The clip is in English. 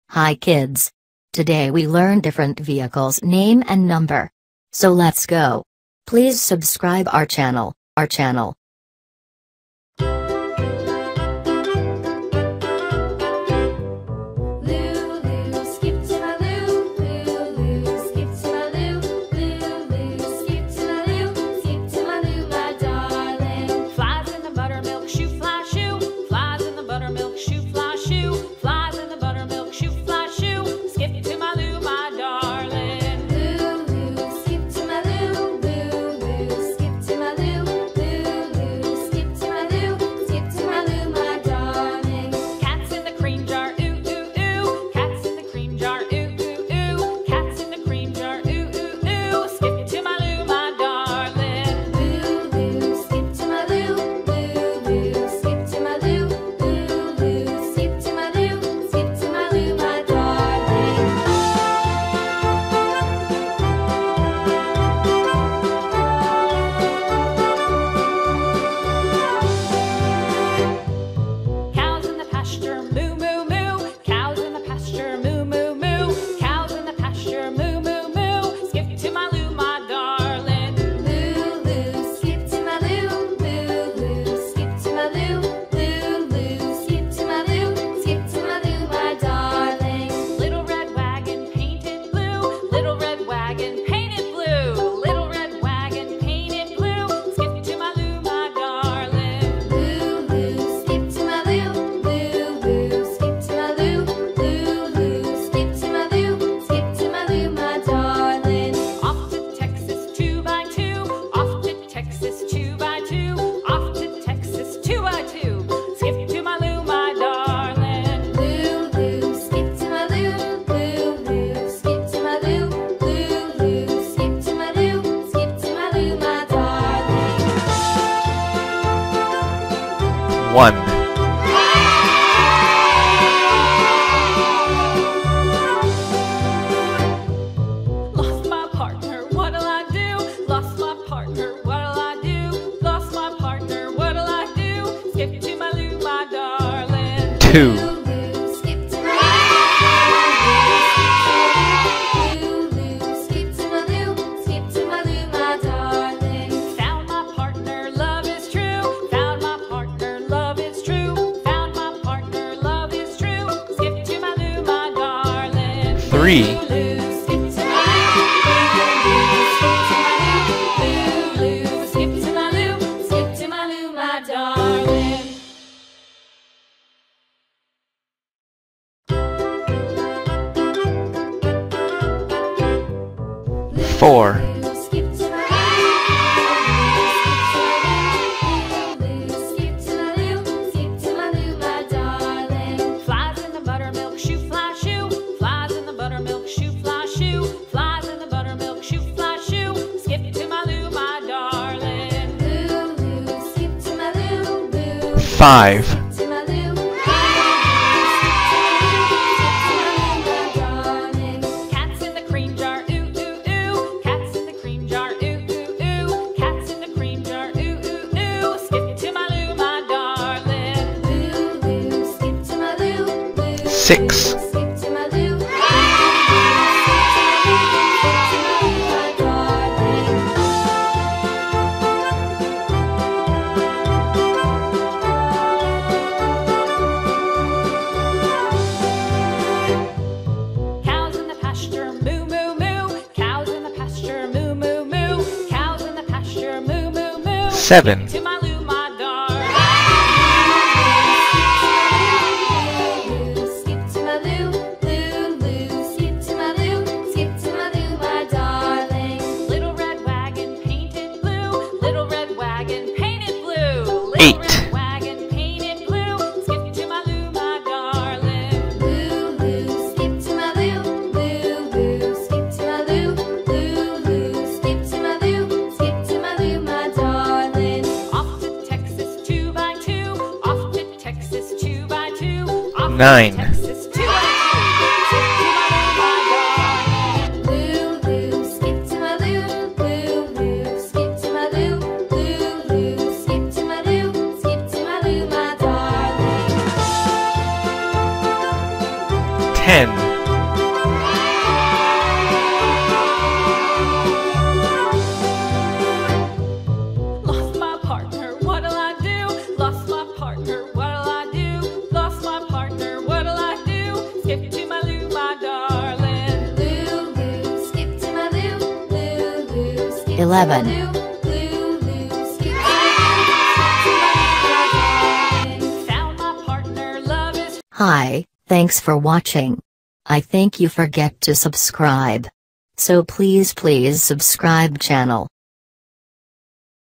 Hi kids. Today we learn different vehicles name and number. So let's go. Please subscribe our channel. One. Lost my partner, what'll I do? Lost my partner, what'll I do? Lost my partner, what'll I do? Skip to my loo, my darling. Two. Three. Four. Five. Cats in the cream jar, ooh, ooh, ooh. Cats in the cream jar, ooh, ooh, ooh. Cats in the cream jar, ooh, ooh, ooh. Skip to my loo, my darling. Loo, loo, skip to my loo, loo. Six. Seven. To my loo, my darling. Skip to my loo, loo, loo. Skip to my loo, skip to my loo, my darling. Little red wagon painted blue. Little red wagon painted blue. Little Eight. Red wagon painted blue. Skip to my loo, my darling. Loo, loo. Skip to my loo, loo, loo. Skip to my loo, loo, loo. Skip to my loo, skip to my loo, my darling. Nine. Ten. 11. Found my partner, love is Hi, thanks for watching. I think you forget to subscribe. So please subscribe channel.